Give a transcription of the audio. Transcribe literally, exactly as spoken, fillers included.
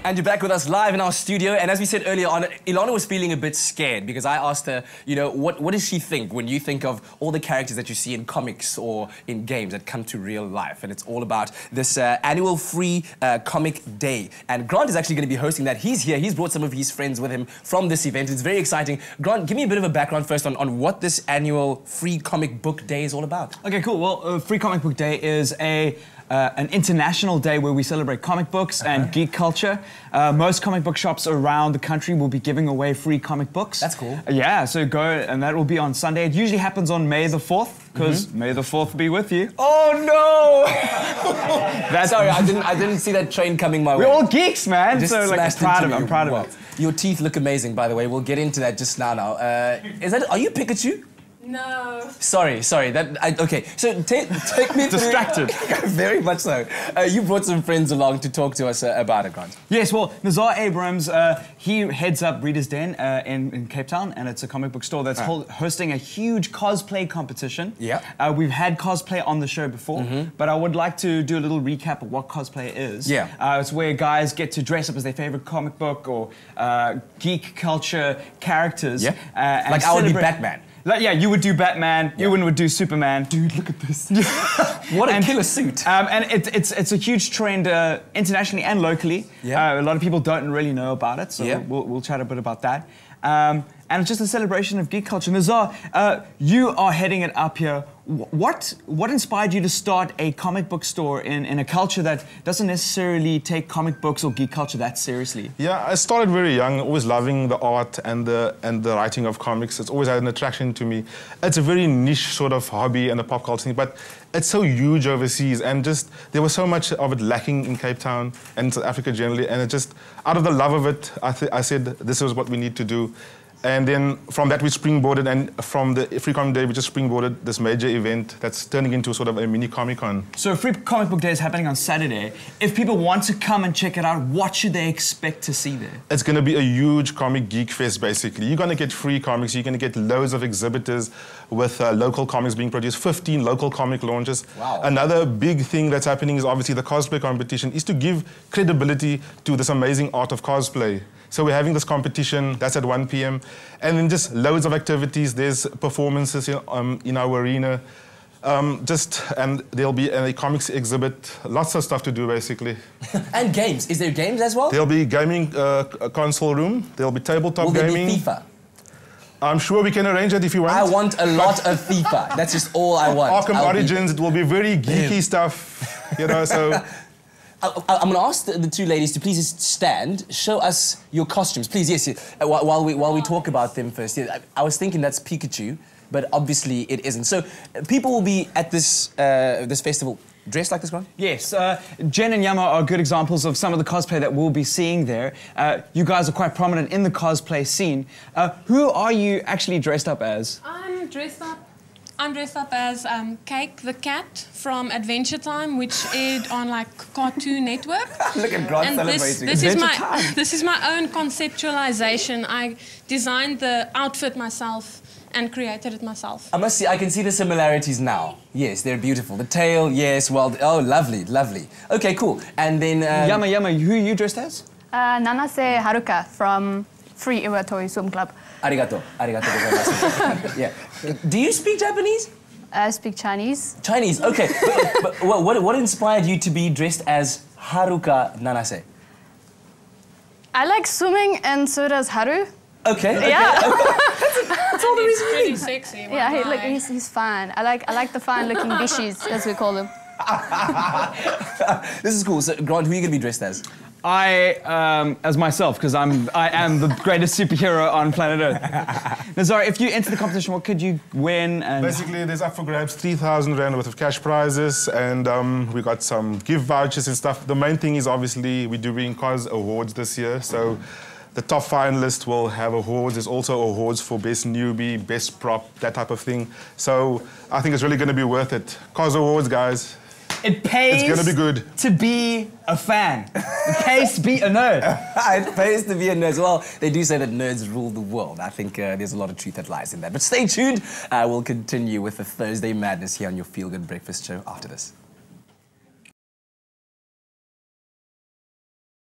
And you're back with us live in our studio. And as we said earlier on, Ilana was feeling a bit scared because I asked her, you know, what, what does she think when you think of all the characters that you see in comics or in games that come to real life? And it's all about this uh, annual free uh, comic day. And Grant is actually going to be hosting that. He's here. He's brought some of his friends with him from this event. It's very exciting. Grant, give me a bit of a background first on, on what this annual free comic book day is all about. Okay, cool. Well, uh, Free Comic Book Day is a Uh, an international day where we celebrate comic books uh-huh. and geek culture. Uh, most comic book shops around the country will be giving away free comic books. That's cool. Uh, yeah, so go, and that will be on Sunday. It usually happens on May the fourth, because mm-hmm. May the fourth be with you. Oh no! That's, Sorry, I didn't, I didn't see that train coming my way. We're all geeks, man. Just so like, I'm proud of it. I'm proud of well, it. Your teeth look amazing, by the way. We'll get into that just now. Now, uh, is that? Are you Pikachu? No. Sorry, sorry. That I, okay. So take take me distracted. Very much so. Uh, you brought some friends along to talk to us uh, about it, Grant. Yes. Well, Nazar Abrams, uh, he heads up Reader's Den uh, in, in Cape Town, and it's a comic book store that's ah. hosting a huge cosplay competition. Yeah. Uh, we've had cosplay on the show before, mm-hmm. but I would like to do a little recap of what cosplay is. Yeah. Uh, it's where guys get to dress up as their favorite comic book or uh, geek culture characters. Yeah. Uh, and like I would be Batman. Like, yeah, you would do Batman, yeah. Ewan would do Superman. Dude, look at this. What a and, killer suit. Um, and it, it's, it's a huge trend uh, internationally and locally. Yeah. Uh, a lot of people don't really know about it, so yeah. we'll, we'll chat a bit about that. Um, and it's just a celebration of geek culture. Nazar, uh, you are heading it up here. What, what inspired you to start a comic book store in, in a culture that doesn't necessarily take comic books or geek culture that seriously? Yeah, I started very young, always loving the art and the, and the writing of comics. It's always had an attraction to me. It's a very niche sort of hobby and a pop culture thing, but it's so huge overseas, and just there was so much of it lacking in Cape Town and South Africa generally, and it just, out of the love of it, I, th I said, this is what we need to do. And then from that we springboarded, and from the Free Comic Day we just springboarded this major event that's turning into sort of a mini Comic-Con. So Free Comic Book Day is happening on Saturday. If people want to come and check it out, what should they expect to see there? It's going to be a huge comic geek fest, basically. You're going to get free comics, you're going to get loads of exhibitors with uh, local comics being produced, fifteen local comic launches. Wow. Another big thing that's happening is obviously the cosplay competition, is to give credibility to this amazing art of cosplay. So we're having this competition, that's at one p m And then just loads of activities. There's performances in, um, in our arena. Um, just, and there'll be a comics exhibit. Lots of stuff to do, basically. And games. Is there games as well? There'll be gaming uh, console room. There'll be tabletop Will gaming. Will there be FIFA? I'm sure we can arrange it if you want. I want a lot of FIFA. That's just all I want. Arkham I'll Origins, be... it will be very geeky yeah. stuff, you know, so... I'm going to ask the, the two ladies to please just stand, show us your costumes. Please, yes, uh, while, we, while we talk about them first. Yeah, I, I was thinking that's Pikachu, but obviously it isn't. So uh, people will be at this, uh, this festival dressed like this, Grant? Yes. Uh, Jen and Yama are good examples of some of the cosplay that we'll be seeing there. Uh, you guys are quite prominent in the cosplay scene. Uh, who are you actually dressed up as? I'm dressed up I'm dressed up as um, Cake the cat from Adventure Time, which aired on like Cartoon Network. Look at Grant celebrating. This, this is my this is my own conceptualization. I designed the outfit myself and created it myself. I must see, I can see the similarities now. Yes, they're beautiful. The tail, yes, well, oh, lovely, lovely. Okay, cool. And then um, Yama Yama, who are you dressed as? Uh, Nanase Haruka from Free Iwatoi Swim Club. Arigato. Arigato gozaimasu. Yeah. Do you speak Japanese? I speak Chinese. Chinese, okay. But, but what, what inspired you to be dressed as Haruka Nanase? I like swimming, and so does Haru. Okay. okay. Yeah. that's, that's all the reason. He's pretty sexy. Yeah, he, look, he's, he's fine. I like, I like the fine-looking bishies, as we call them. This is cool. So, Grant, who are you going to be dressed as? I, um, as myself, because I'm, I am the greatest superhero on planet Earth. Nazar, if you enter the competition, what could you win? And basically, there's up for grabs three thousand rand worth of cash prizes, and um, we got some gift vouchers and stuff. The main thing is obviously we're doing Cos Awards this year, so the top finalists will have awards. There's also awards for best newbie, best prop, that type of thing. So I think it's really going to be worth it. Cos Awards, guys. It pays it's gonna be good. to be a fan. It pays to be a nerd. It pays to be a nerd. Well, they do say that nerds rule the world. I think uh, there's a lot of truth that lies in that. But stay tuned. Uh, we'll continue with the Thursday Madness here on your Feel Good Breakfast show after this.